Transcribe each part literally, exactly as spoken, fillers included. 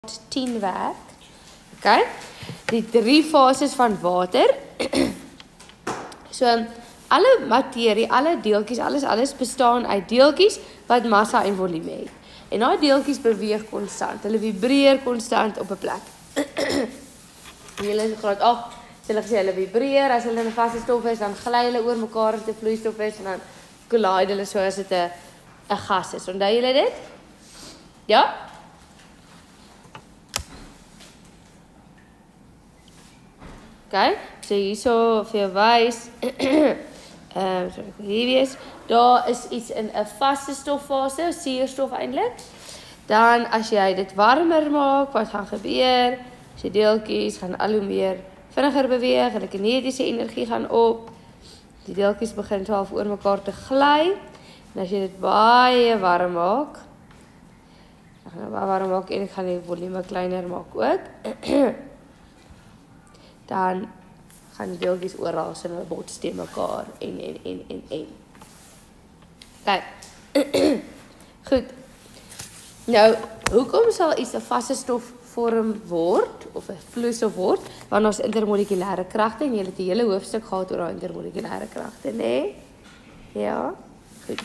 tien werk. Okay? Die drie fases van water. So, alle materie, alle deeltjies, alles alles bestaan uit deeltjies wat massa en volume het. En daai deeltjies beweeg konstant. Hulle vibreer konstant op 'n plek. Julle is graad agt, hulle gesê hulle vibreer as hulle in 'n vaste stof is, dan gly hulle oor mekaar as dit 'n vloeistof is en dan collide hulle so as dit 'n 'n gas is. Onthou julle dit? Ja? Okay, so hierso vir jou wys. Ehm, uh, sorry, hier wees. Daar is iets in 'n vaste stoffase, suurstof eintlik. Dan as jy dit warmer maak, wat gaan gebeur? As die deeltjies gaan al hoe meer vinniger beweeg, hulle kinetiese energie gaan op. Die deeltjies begin half oor mekaar te gly. En as jy dit baie warm maak, dan gaan dit baie warm maak en ek gaan die volume kleiner maak ook. Dan gaan die deeltjies oral so hulle bots teen mekaar en en en en en. Kyk. Goed. Nou, hoekom sal iets 'n vaste stof vorm word of 'n vloeistof word? Want ons intermolekulêre kragte en jy het 'n hele hoofstuk gehad oor daai intermolekulêre kragte, nê? Nee? Ja. Goed.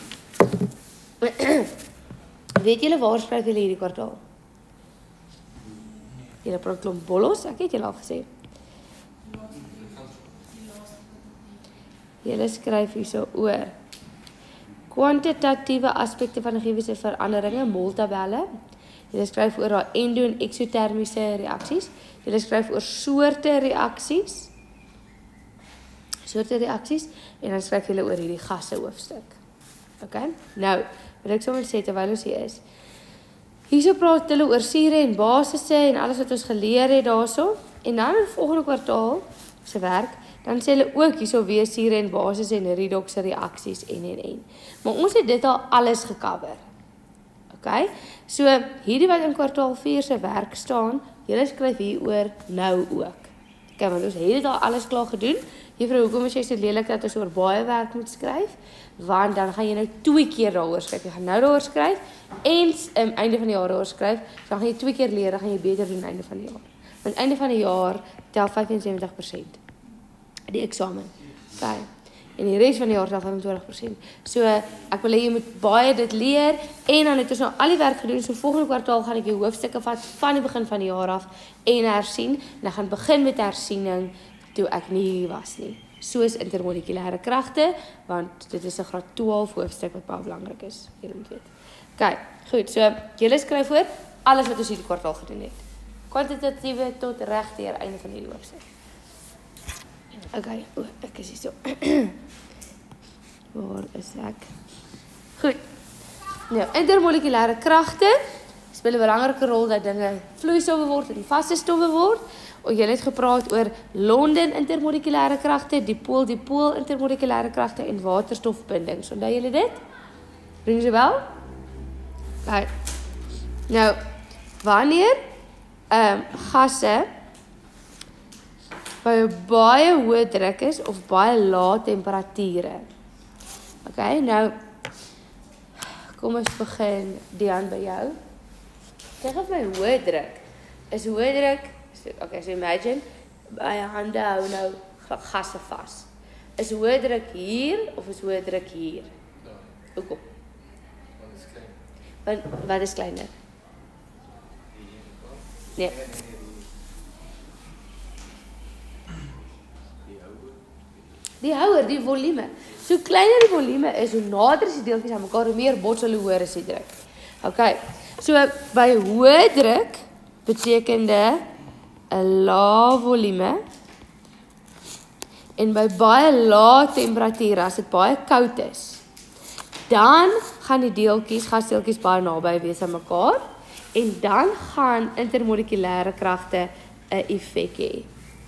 Weet julle waar skryf julle hierdie kwartaal? Julle praat klomp bollos, ek het julle al gesê. Julle skryf hierso oor kwantitatiewe aspekte van chemiese veranderinge, moltabelle. Julle skryf oor daai endo- en eksotermiese reaksies. Julle skryf oor soorte reaksies. Soorte reaksies en dan skryf julle oor hierdie gasse hoofstuk. Okay? Nou, wat ek sommer sê terwyl ons hier is. Hierso praat hulle oor sure en basisse en alles wat ons geleer het daarso. En dan in die volgende kwartaal se werk dan sê hulle ook hierso weer sure en basisse en redoxe reaksies en en en. Maar ons het dit al alles gecover. Okay? So hierdie wat in kwartaal vier se werk staan, julle skryf hieroor nou ook. Okay, want ons het dit al alles klaar gedoen. Juffrou, hoekom is jy so lelik dat ons oor baie werk moet skryf? Want dan gaan jy nou twee keer daaroor skryf. Jy gaan nou daaroor skryf en aan um, einde van die jaar daaroor skryf. Dan gaan jy twee keer leer, dan gaan jy beter doen aan einde van die jaar. Want einde van die jaar tel vyf en sewentig persent. Die eksamen. Okay. En die res van die jaar tel vyf en twintig persent. So ek wil hê jy moet baie dit leer en dan het ons nou al die werk gedoen. So volgende kwartaal gaan ek die hoofstukke vat van die begin van die jaar af en hersien. En ek gaan begin met hersiening toe ek nie hier was nie. Soos intermolekulêre kragte, want dit is 'n graad twaalf hoofstuk wat baie belangrik is. Julle moet weet. Okay, goed. So julle skryf voor alles wat ons hierdie kwartaal gedoen het. Kwantitatiewe tot reg deur einde van hierdie hoofstuk. Okay, o, ek is hier so. Waar is ek? Goed. Nou, intermolekulêre kragte speel 'n belangrike rol dat dinge vloeistowwe word en vaste stowwe word. O, julle het gepraat oor Londen intermolekulêre kragte, dipool-dipool intermolekulêre kragte en waterstofbindings. Onthou julle dit? Ring se bel? Okay. Nou, wanneer ehm um, gasse by 'n baie hoë druk is of baie lae temperature. Okay, nou kom ons begin Dian by jou. Kyk of my hoë druk is hoë druk. So, okay, so imagine by hande hou nou gasse vas. Is hoë druk hier of is hoë druk hier? Ja. Hoekom? Wat is klein? Wat wat is kleiner? Nee. Die houer, die volume. So kleiner die volume is, hoe nader is die deeltjies aan mekaar, hoe meer bots hulle hoër is die druk. Okay. So by hoë druk betekende 'n lae volume en by baie lae temperature, as dit baie koud is, dan gaan die deeltjies, gasdeeltjies baie naby wees aan mekaar en dan gaan intermolekulêre kragte 'n effek hê.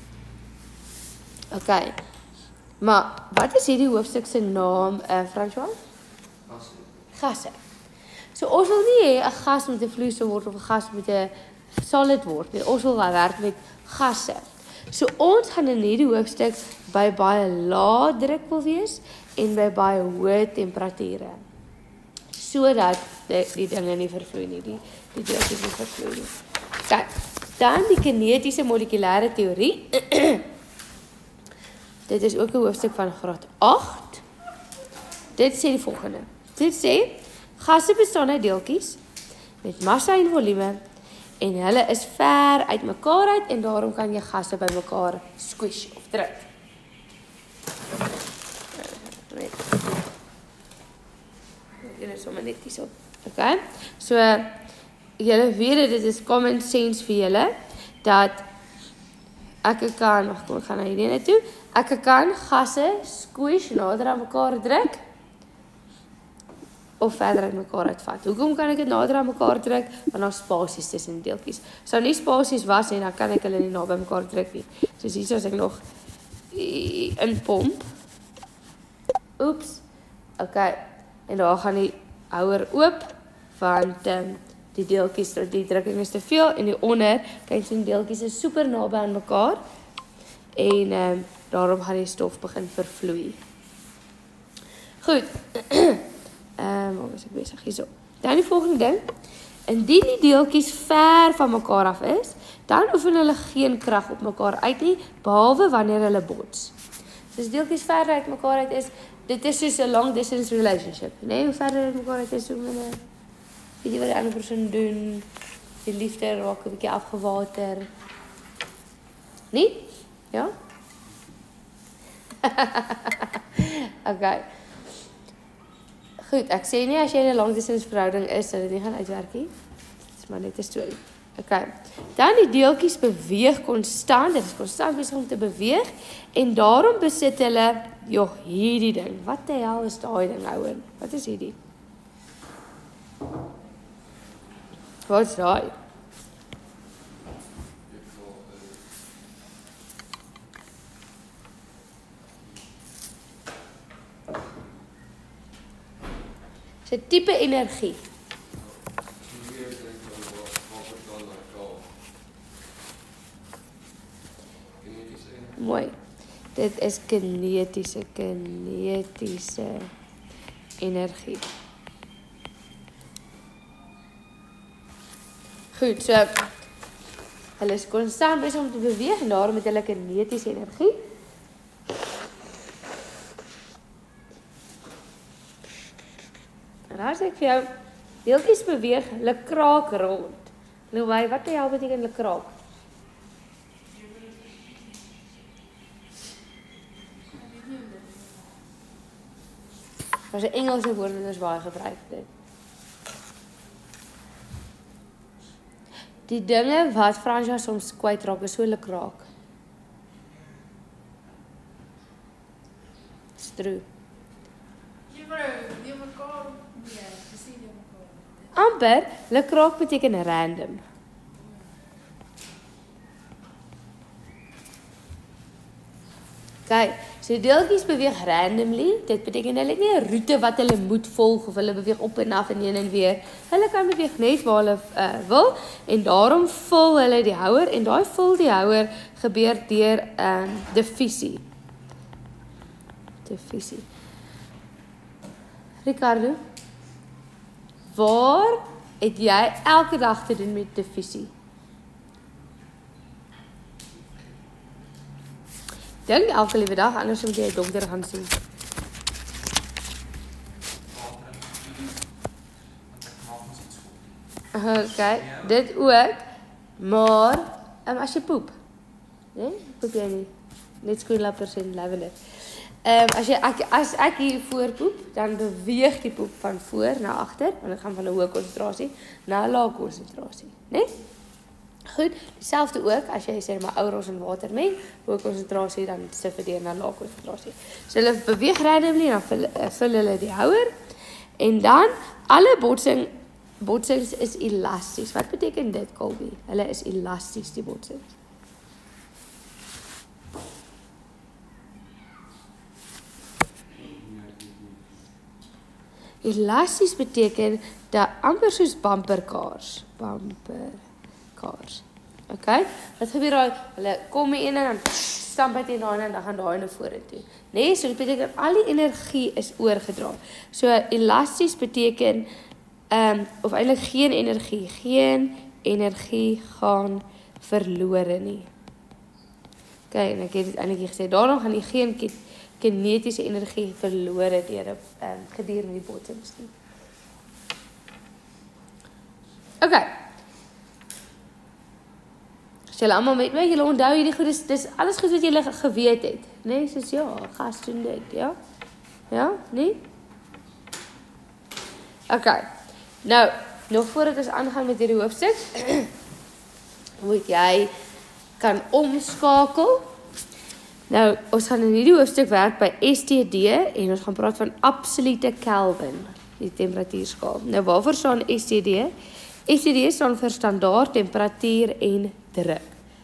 Okay. Maar wat is hierdie hoofstuk se naam, uh, François? Gasse. Gasse. So ons wil nie hê 'n gas moet 'n vloeistof word of 'n gas moet 'n solid word nie. Ons wil werk met gasse. So ons gaan in hierdie hoofstuk by baie lae druk wil wees en by baie hoë temperature. Sodat die, die dinge nie vervloei nie, die die deeltjies nie vervloei nie. Kijk, dan die kinetiese molekulêre teorie. Dit is ook 'n hoofstuk van graad agt. Dit sê die volgende. Dit sê, gasse bestaan uit deeltjies met massa en volume en hulle is ver uit mekaar uit en daarom kan jy gasse by mekaar squish of druk. Dit is sommer net hierso. Okay? So julle weet dit is common sense vir julle dat ek kan, wag kom ek gaan na hierdie net toe. Ek kan gasse squish nader aan mekaar druk of verder uit mekaar uitvat. Hoekom kan ek dit nader aan mekaar druk? Want daar spasies tussen deeltjies. Sou nie spasies was nie, dan kan ek hulle nie naby mekaar druk nie. Soos hier as ek nog in pomp. Oeps. Okay. En daar gaan die houer oop want um, die deeltjies, die drukking is te veel en die onder, kyk sien deeltjies is super naby aan mekaar en um, daarom gaan die stof begin vervloei. Goed. Ehm, um, wat was ek besig hierso? Dan die volgende ding. Indien die deeltjies ver van mekaar af is, dan oefen hulle geen krag op mekaar uit nie, behalwe wanneer hulle bots. So as deeltjies ver uit mekaar uit is, dit is soos 'n long distance relationship, nee, hoe verder uit mekaar uit is, hoe minder, weet jy wat die ander persoon doen, die liefde raak 'n bietjie afgewater. Nie? Ja? Okay. Goed, ek sê nie as jy in 'n long distance verhouding is, dat dit nie gaan uitwerk nie. Dit is maar net 'n storie. Okay. Dan die deeltjies beweeg konstant, dit is konstant besig om te beweeg en daarom besit hulle, joh, hierdie ding. Wat die hel is daai ding, ouen? Wat is hierdie? Wat is daai? Dis 'n tipe energie. Mooi. Dit is kinetiese, kinetiese energie. Goed, so hulle is konstant besig om te beweeg en daarom het hulle kinetiese energie. En daar sê ek vir jou, deeltjies beweeg, hulle kraak rond. Nou, wat die hel beteken hulle kraak? Maar 'n Engelse woord wat ons baie gebruik dit. Die dinge wat Fransja soms kwytraak is so hulle kraak. Stru. Amper, hulle kraak beteken random. Kyk, so die deeltjies beweeg randomly, dit beteken hulle het nie 'n roete wat hulle moet volg of hulle beweeg op en af en heen en weer. Hulle kan beweeg net waar hulle uh, wil en daarom vul hulle die houer en daai vul die houer gebeur deur um, diffusie. Diffusie. Ricardo, waar het jy elke dag te doen met diffusie? Dink elke liewe dag, anders moet jy 'n dokter gaan sien. Okay, dit ook, maar um, as jy poep, nee, poep jy nie, net skoenlappers en lavender. Um, as, jy, ek, as ek hier voor poep, dan beweeg die poep van voor na agter, want dit gaan van 'n hoë konsentrasie na 'n lae konsentrasie, né? Goed, dieselfde ook as jy sê maar ou ros en water meng, hoë konsentrasie dan se verdeel na lae konsentrasie. So hulle beweeg randomly dan vul, vul hulle die houer en dan alle botsing botsings is elasties. Wat beteken dit, Colby? Hulle is elasties die botsings. Elasties beteken dat amper soos bumperkaars, bumperkaars. Okay? Wat gebeur daai? Hulle kom hier in en dan stamp hy teen daai en dan gaan daai na vorentoe. Nee, so dit beteken al die energie is oorgedra. So elasties beteken ehm um, of eintlik geen energie, geen energie gaan verlore nie. Ok, en ek het dit eintlik gesê, daarom gaan jy geen kinetiese energie verlore deur um, gedurende die botsings nie. Ok. As julle almal met my, julle onthou hierdie goed, dis, dis alles goed wat julle geweet het. Nee, soos ja, gas doen dit, ja? Ja, nie? Ok. Nou, nog voordat ons aangaan met hierdie hoofstuk, moet jy kan omskakel. Nou, ons gaan in hierdie hoofstuk werk by S T D en ons gaan praat van absolute Kelvin, die temperatuurskaal. Nou, waarvoor staan S T D? S T D staan vir standaard temperatuur en druk.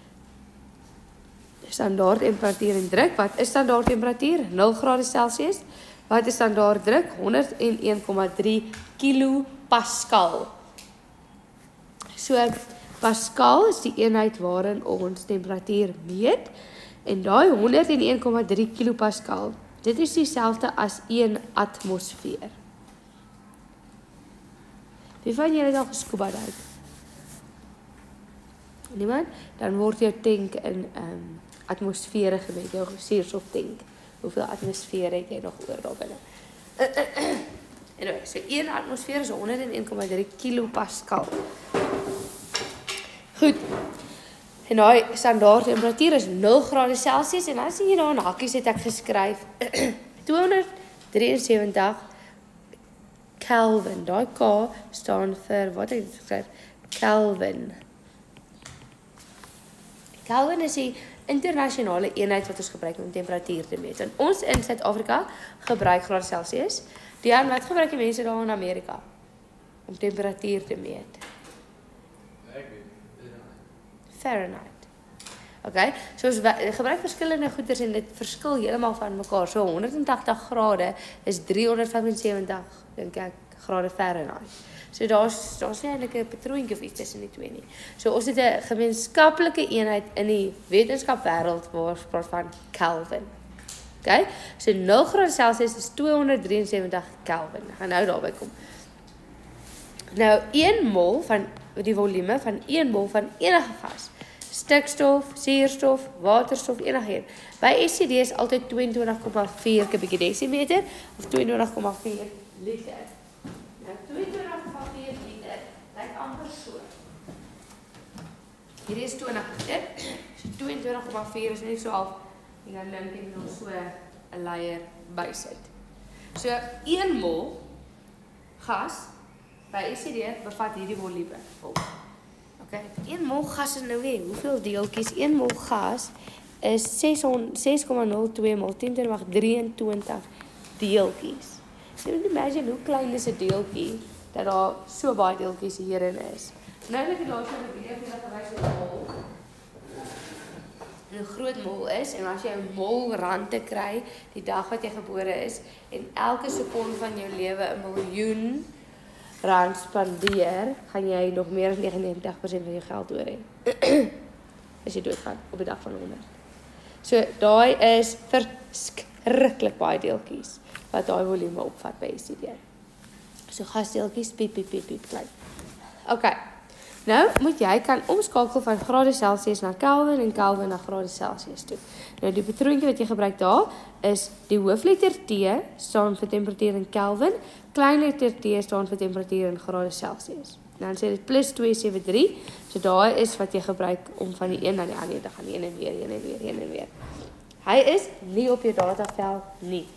Standaard temperatuur en druk, wat is standaard temperatuur? nul grade Celsius. Wat is standaard druk? honderd een komma drie kilopascal. So, Pascal is die eenheid waarin ons temperatuur meet, en daai honderd een komma drie kilopascal, dit is dieselfde as een atmosfeer. Wie van julle het al gescuba dive? Niemand? Dan word jou tank in um, atmosfere gemeet, jou suurstof tank. Hoeveel atmosfere het jy nog oor daar binne? Anyway, so een atmosfeer is honderd een komma drie kilopascal. Goed. En daai standaard temperatuur is nul grade Celsius en as jy daar in hakkies het ek geskryf tweehonderdsewentig Kelvin. Daai K staan vir wat het ek geskryf? Kelvin. Kelvin is die internasionale eenheid wat ons gebruik om temperatuur te meet. En ons in Suid-Afrika gebruik grade Celsius. Dian, wat gebruik die mense daar in Amerika om temperatuur te meet? Fahrenheit. Okay, so ons gebruik verskillende goeders en dit verskil heeltemal van mekaar. So honderd en tagtig grade is driehonderd vyfensewentig, dink ek, grade Fahrenheit. So daar's daar's nie eintlik 'n patroontjie of iets tussen die twee nie. So ons het 'n gemeenskaplike eenheid in die wetenskapwêreld waar ons praat van Kelvin. Okay? So nul grade Celsius is tweehonderddrieënsewentig Kelvin. Ek gaan nou daarby kom. Nou een mol van die volume van een mol van enige gas, stikstof, suurstof, waterstof, enige een. By S T D is altyd tweeëntwintig komma vier kubieke desimeter of tweeëntwintig komma vier liter. Nou tweeëntwintig komma vier liter lyk amper so. Hier is twintig liter. So tweeëntwintig komma vier is net so half en dan dink ek nog so 'n leier bysit. So een mol gas by S T D bevat hierdie volume. Okay, een mol gas is nou weer, hoeveel deeltjies? een mol gas is ses komma nul twee mol tien ter mag drieëntwintig deeltjies. So jy moet imagine hoe klein is 'n deeltjie dat daar so baie deeltjies hierin is. Nou net die laaste video vir dat gewys hoe 'n mol 'n groot mol is en as jy 'n mol rande kry die dag wat jy gebore is en elke sekonde van jou lewe 'n miljoen rand spandeer, gaan jy nog meer as negenennegentig persent van jou geld oor hê. As jy doodgaan op die dag van honderd. So daai is verskriklik baie deeltjies wat daai volume opvat by S T D. So gasdeeltjies piep piep piep piep klein. Okay. Nou moet jy kan omskakel van grade Celsius na Kelvin en Kelvin na grade Celsius toe. Nou die patroontjie wat jy gebruik daar is die hoofletter T staan vir temperatuur in Kelvin, kleinletter T staan vir temperatuur in grade Celsius. Nou dan sê dit plus twee sewe drie. So daai is wat jy gebruik om van die een na die ander te gaan, een en weer, een en weer, een en weer. Hy is nie op jou datavel nie.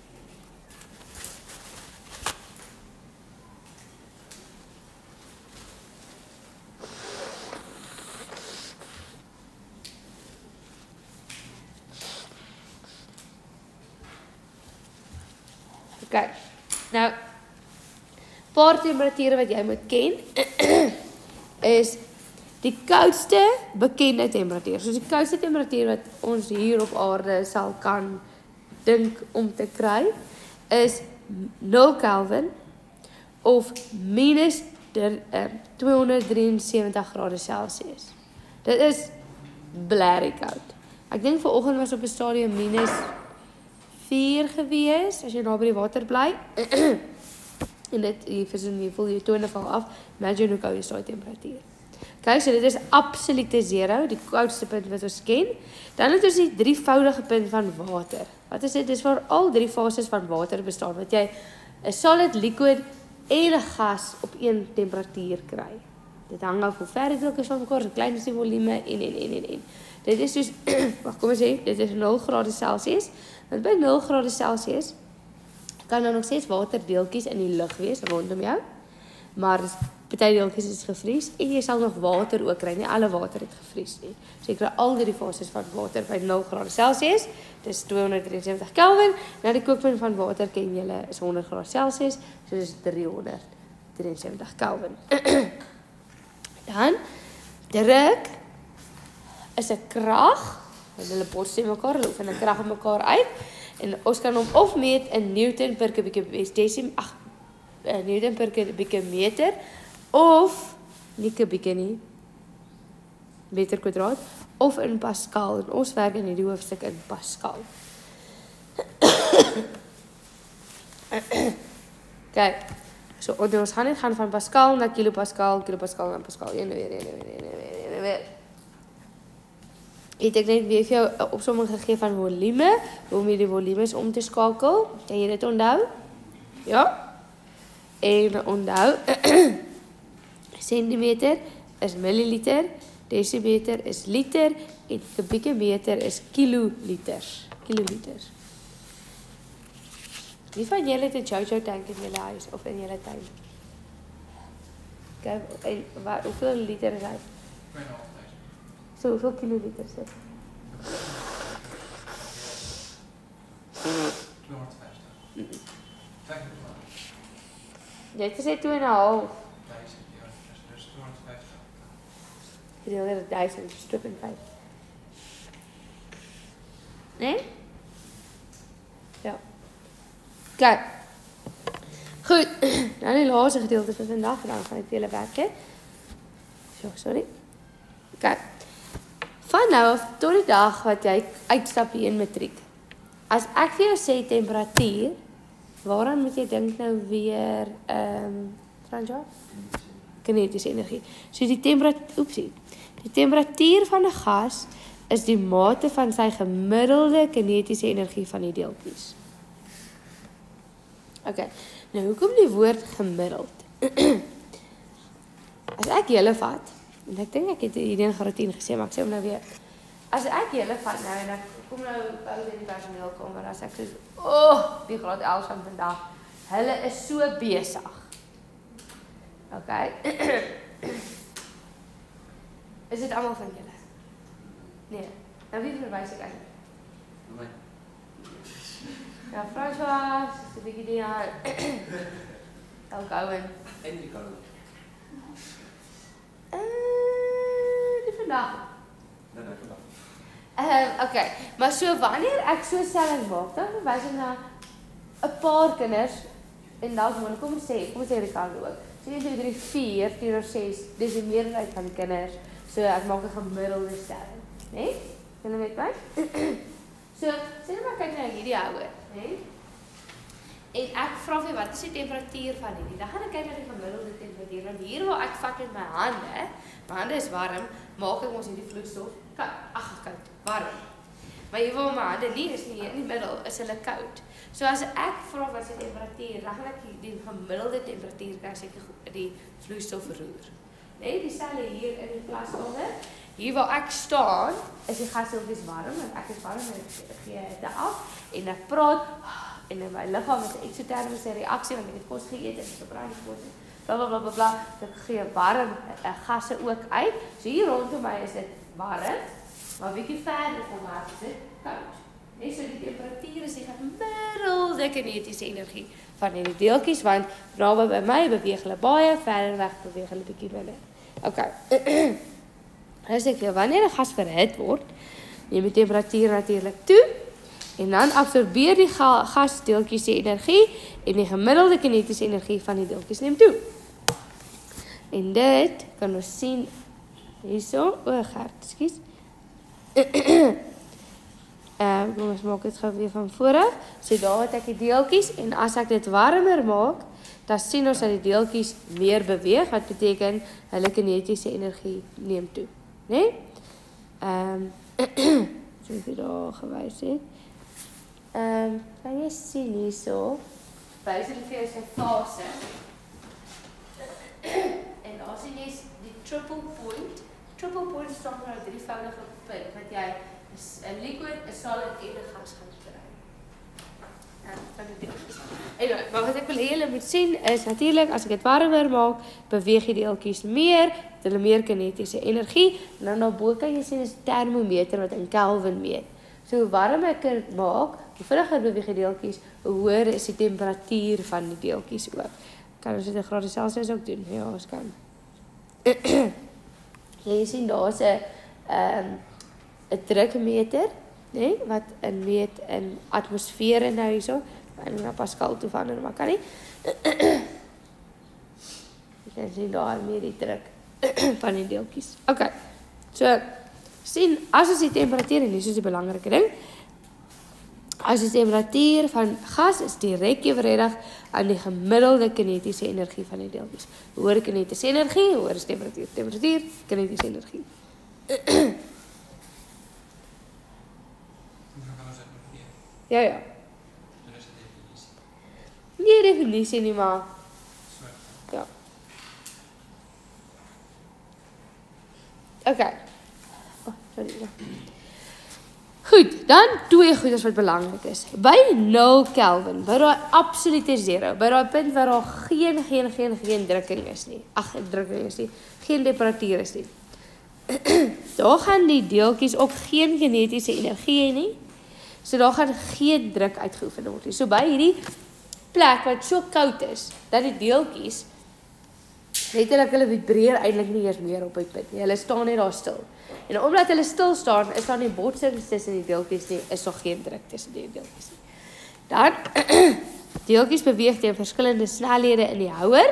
Okay. Nou, paar temperature wat jy moet ken is die koudste bekende temperatuur. So die koudste temperatuur wat ons hier op aarde sal kan dink om te kry is nul Kelvin of minus tweehonderddrieënsewentig grade Celsius. Dit is blerrie koud. Ek dink vanoggend was op 'n stadium minus vier gewees, as jy nou by die water bly. En dit, jy voel jy tone val af, imagine hoe koud is daai temperatuur. Kijk, so dit is absolute zero, die koudste punt wat ons ken. Dan het ons die drievoudige punt van water. Wat is dit? Dit is waar al drie fases van water bestaan, wat jy 'n solid, liquid en 'n gas op een temperatuur kry. Dit hang af hoe ver dit ook is van mekaar, hoe klein is die volume en en en en en. Dit is dus, wag, kom ons sê, dit is nul grade Celsius. Want by nul grade Celsius kan daar nog steeds waterdeeltjies in die lug wees rondom jou. Maar party deeltjies is gevries en jy sal nog water ook kry. Nie alle water het gevries nie. So jy kry al die fases van water by nul grade Celsius. Dis tweehonderdsewentig Kelvin. Nou die kookpunt van water ken julle is honderd grade Celsius, so dis driehonderdsewentig Kelvin. Dan druk is 'n krag, want hulle bots teen mekaar, hulle oefen 'n krag op mekaar uit en ons kan hom of meet in Newton per kubieke desim, ag, Newton per kubieke meter of nie kubieke nie, meter kwadraat of in Pascal. En ons werk in hierdie hoofstuk in Pascal. Kyk, so ons gaan net gaan van Pascal na kilopascal, kilopascal na Pascal. Een weer, een weer, een weer, een weer. Het ek net weer vir jou 'n opsomming gegee van volume, hoe om hierdie volumes om te skakel. Kan jy dit onthou? Ja? En onthou, centimeter is milliliter, decimeter is liter en kubieke meter is kiloliters. Kiloliters. Wie van julle het 'n Jojo tank in julle huis of in julle tuin? Kyk, en waar hoeveel liter is hy? twee en 'n half duisend. So hoeveel kiloliter is dit? tweehonderdvyftig. Jy het gesê twee en 'n half. duisend, ja, dis tweehonderdvyftig. Gedeel deur duisend, strip en vyf. Nee? Ja. Kijk. Goed, nou die laaste gedeelte van vandag, dan gaan ek vir julle werk, hè. So, sorry. Kijk. Van nou af tot die dag wat jy uitstap hier in matriek. As ek vir jou sê temperatuur, waaraan moet jy dink nou weer, ehm, um, Franja? Kinetiese energie. So die temperatuur, oepsie, die temperatuur van 'n gas is die mate van sy gemiddelde kinetiese energie van die deeltjies. Oké, nou hoekom die woord gemiddeld? As ek julle vat, en ek dink ek het hierdie in graad tien gesê, maar ek sê hom nou weer. As ek julle vat nou en ek kom nou ou in die personeelkamer, as ek sê, oh, die graad elf van vandag, hulle is so besig. Oké. Is dit almal van julle? Nee. Nou wie verwys ek eintlik? Nee. Ja, François, is 'n bietjie die haar. Ou Gouen. En die Gouen. Eh, die vandag. Nee, nee, vandag. Ehm, uh, okay, maar so wanneer ek so stelling maak, dan verwys ek na 'n paar kinders en dalk maar kom ons sê, kom ons sê Ricardo ook. So een, twee, drie, vier, vier of ses, dis die meerderheid van die kinders. So ek maak 'n gemiddelde stelling, né? Nee? Kan jy met my? So, sê net maar kyk na hierdie ouer, né? Nee? En ek vra vir wat is die temperatuur van hierdie? Dan gaan ek kyk na die gemiddelde temperatuur. Want hier waar ek vat met my hande, my hande is warm, maak ek ons hierdie vloeistof koud, ag koud, warm. Maar hier waar my hande nie is nie, in die middel is hulle koud. So as ek vra wat is die temperatuur, dan gaan ek die gemiddelde temperatuur kry as ek die vloeistof verroer. Nee, dieselfde hier in die klaskamer. Hier waar ek staan, is die gasdeeltjies warm, want ek is warm en ek gee dit af en ek praat en in my liggaam is 'n eksotermiese reaksie want ek het kos geëet en ek verbrand die kos. Bla bla bla bla bla. Ek gee warm uh, gasse ook uit. So hier rondom my is dit warm, maar bietjie verder van waar is dit koud. Net so die temperatuur is die gemiddelde kinetiese energie van hierdie deeltjies want naby by my beweeg hulle baie, verder weg beweeg hulle bietjie minder. Okay. As ek vir wanneer 'n gas verhit word, neem die temperatuur natuurlik toe en dan absorbeer die ga gasdeeltjies die energie en die gemiddelde kinetiese energie van die deeltjies neem toe. En dit kan ons sien hierso, o, Gert, ekskuus. Ehm, kom ons maak dit gou weer van voor af. So daar het ek die deeltjies en as ek dit warmer maak, dan sien ons dat die deeltjies meer beweeg, wat beteken hulle kinetiese energie neem toe, né? Nee? Ehm so ek het daar gewys het. Ehm kan jy sien hierso, wys dit vir jou sy fase. En daar sien jy die triple point. Triple point staan vir 'n drievoudige punt wat jy 'n liquid, 'n solid en 'n gas gaan kry. Ja, van die deeltjies. En maar wat ek wil hê julle moet sien is natuurlik as ek dit warmer maak, beweeg die deeltjies meer, hulle meer kinetiese energie. En dan daarbo kan jy sien is 'n termometer wat in Kelvin meet. So hoe warmer ek dit maak, hoe vinniger beweeg die deeltjies, hoe hoër is die temperatuur van die deeltjies ook. Kan ons dit in grade Celsius ook doen? Ja, ons kan. Jy sien daar's 'n ehm 'n drukmeter, né, nee, wat in meet in atmosfere nou hierso, en na Pascal toe verander, maar kan nie. Jy kan sien daar meer die druk van die deeltjies. Okay. So sien as ons die temperatuur en dis is die belangrike ding. As die temperatuur van gas is direk evenredig aan die gemiddelde kinetiese energie van die deeltjies. Hoe hoër kinetiese energie, hoe hoër is temperatuur, temperatuur, kinetiese energie. Ja, ja. Nie definisie nie, maar ja. Okay. Oh, sorry. Goed, dan twee goeders wat belangrik is. By nul Kelvin, by daai absolute zero, by daai punt waar daar geen geen geen geen drukking is nie. Ag, drukking is nie. Geen temperatuur is nie. Daar gaan die deeltjies ook geen kinetiese energie hê nie. So daar gaan geen druk uitgeoefen word nie. So by hierdie plek wat so koud is, dat die deeltjies letterlik hulle vibreer eintlik nie eers meer op die punt nie. Hulle staan net daar stil. En omdat hulle stil staan, is daar nie botsings tussen die deeltjies nie, is daar geen druk tussen die deeltjies nie. Dan deeltjies beweeg teen verskillende snelhede in die houer.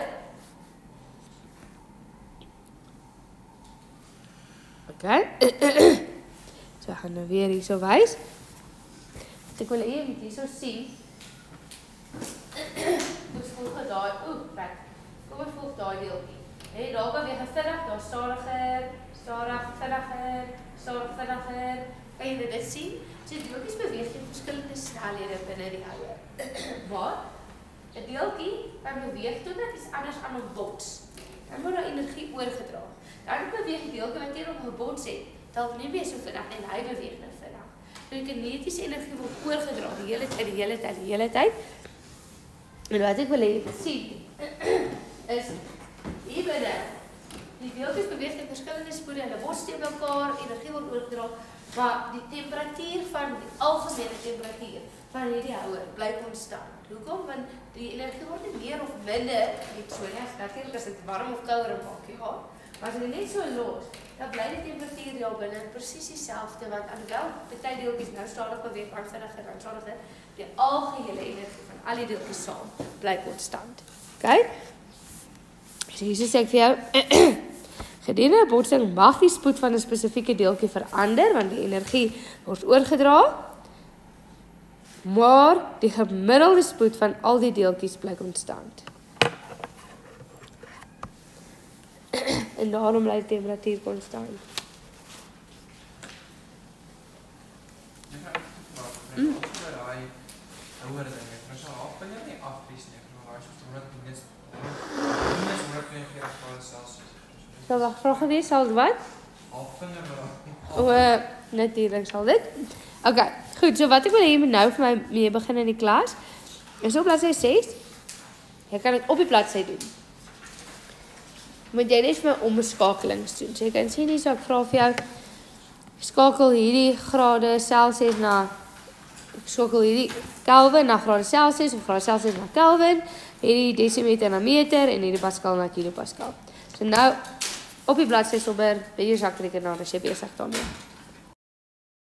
Okay. So gaan nou weer hierso wys. Ek wil hê jy moet hierso sien. Ons volg daai, oeh, kijk. Kom ons volg daai deeltjie. Hé, daar beweeg hy vinnig, daar stadiger, stadig, vinniger, stadig, vinniger. Kan jy dit sien? So die deeltjies beweeg teen verskillende snelhede binne die houer. Maar 'n deeltjie kan beweeg totdat iets anders aan hom bots. Dan word daar energie oorgedra. Dan beweeg die deeltjie wat teen hom gebots het, dalk nie meer so vinnig en hy beweeg nou vinnig. Die kinetiese energie word oorgedra die hele tyd, die hele tyd, die hele tyd. En wat ek wil hê jy moet sien is hier binne. Die deeltjies beweeg teen verskillende spoede, hulle bots teen mekaar, energie word oorgedra, maar die temperatuur van die algemene temperatuur van hierdie houer bly konstant. Hoekom? Want die energie word nie meer of minder, net so nie, natuurlik as dit warm of kouer maak, ja. Maar as jy net so los, dan bly die temperatuur daar binne presies dieselfde, want alhoewel baie deeltjies nou stadig beweeg, maar vinniger dan stadiger, die algehele energie van al die deeltjies saam bly konstant. Okay? So hier sê ek vir jou, gedurende 'n botsing mag die spoed van 'n spesifieke deeltjie verander, want die energie word oorgedra, maar die gemiddelde spoed van al die deeltjies bly konstant. En daarom bly die temperatuur konstant. Mm. Houer ding, ek nou so half binne nie afvries nie, ek nou daai so honderd minus minus honderd tweeënveertig grade Celsius. So wag, vra gewees sal wat? Half vinger maar. O, uh, natuurlik sal dit. Okay, goed, so wat ek wil hê jy moet nou vir my mee begin in die klas. Is op bladsy ses. Jy kan dit op die bladsy doen. Moet jy net vir my omskakelings doen. So jy kan sien hier so ek vra vir jou skakel hierdie grade Celsius na ek skakel hierdie Kelvin na grade Celsius of grade Celsius na Kelvin, hierdie desimeter na meter en hierdie Pascal na kilopascal. So nou op die bladsy sommer by jou sakrekenaar as jy besig daarmee.